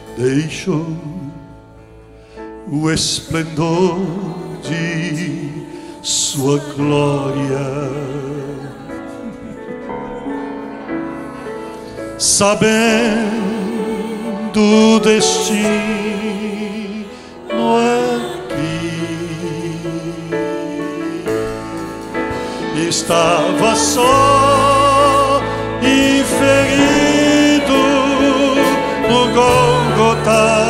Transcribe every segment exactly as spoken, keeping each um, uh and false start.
deixou o esplendor de sua glória, sabendo o destino aqui, estava só e ferido no Gólgota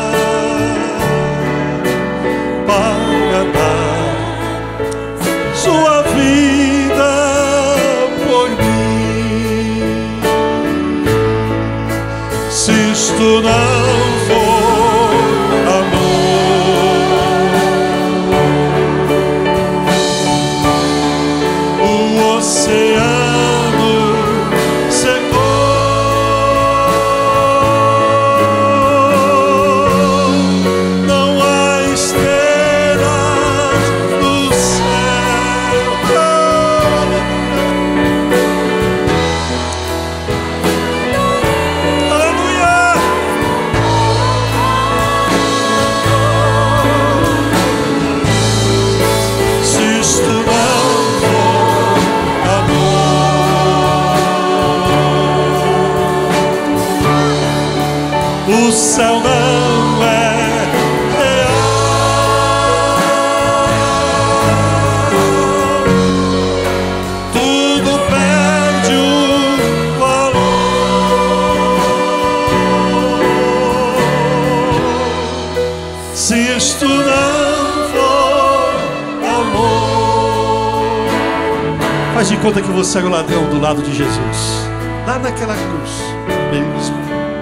para dar sua vida por mim. Se isto não for amor, o oceano secou, não há estrelas no céu. Aleluia! Se isto não for amor, o céu não é real, tudo perde o valor. Se isto não for amor, faz de conta que você era o ladrão do lado de Jesus, lá naquela cruz, mesmo,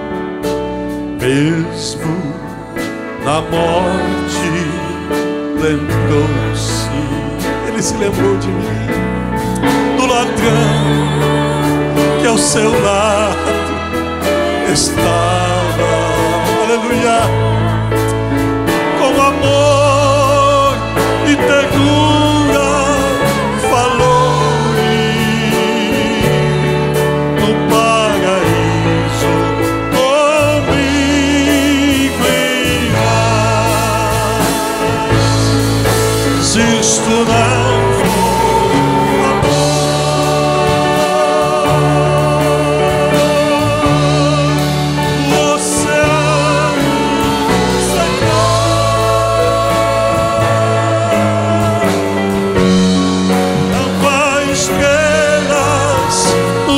mesmo na morte, lembrou-se, ele se lembrou de mim, do ladrão que ao seu lado estava, aleluia, com amor e ternura falou-me no paraíso comigo irás. Se isto não for amor, o oceano secou, não há estrelas no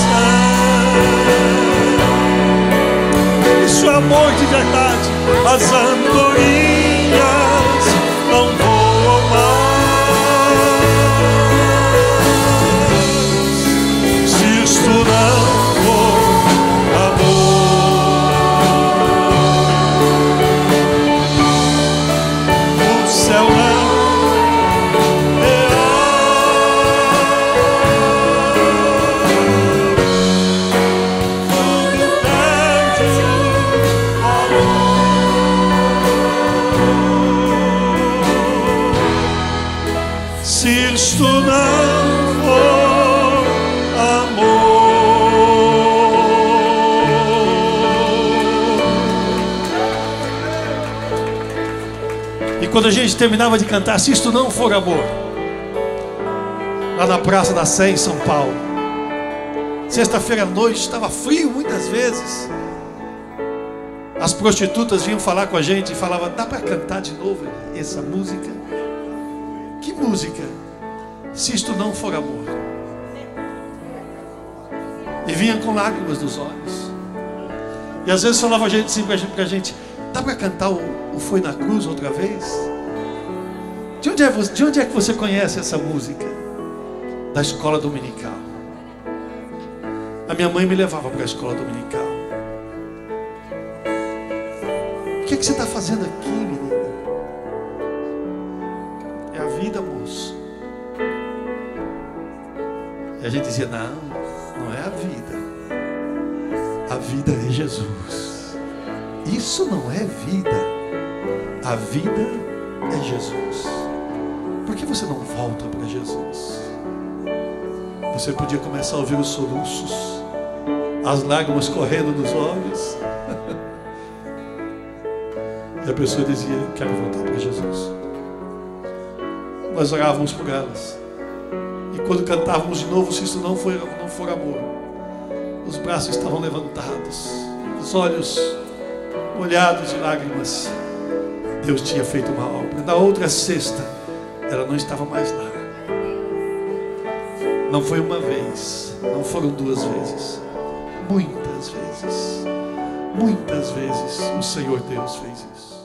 céu. Isso é amor de verdade. As andorinhas não voam mais. Se isto não for amor, o céu não é tudo perde o valor. Se isto não for amor. E quando a gente terminava de cantar Se Isto Não For Amor, lá na Praça da Sé, em São Paulo, sexta-feira à noite, estava frio muitas vezes, as prostitutas vinham falar com a gente e falavam: dá para cantar de novo essa música? Que música? Se isto não for amor. E vinham com lágrimas nos olhos. E às vezes falava a gente assim pra gente, pra gente: dá para cantar o, o Foi na Cruz outra vez? De onde, é, de onde é que você conhece essa música? Da escola dominical. A minha mãe me levava para a escola dominical. O que é que você está fazendo aqui, menina? É a vida, moço. E a gente dizia: não, não é a vida. A vida é Jesus. Isso não é vida. A vida é Jesus. Por que você não volta para Jesus? Você podia começar a ouvir os soluços, as lágrimas correndo nos olhos. E a pessoa dizia: eu quero voltar para Jesus. Nós orávamos por elas. E quando cantávamos de novo, se isso não for, não for amor, os braços estavam levantados, os olhos molhados de lágrimas. Deus tinha feito uma obra. Na outra sexta, ela não estava mais lá. Não foi uma vez, não foram duas vezes, muitas vezes, muitas vezes o Senhor Deus fez isso.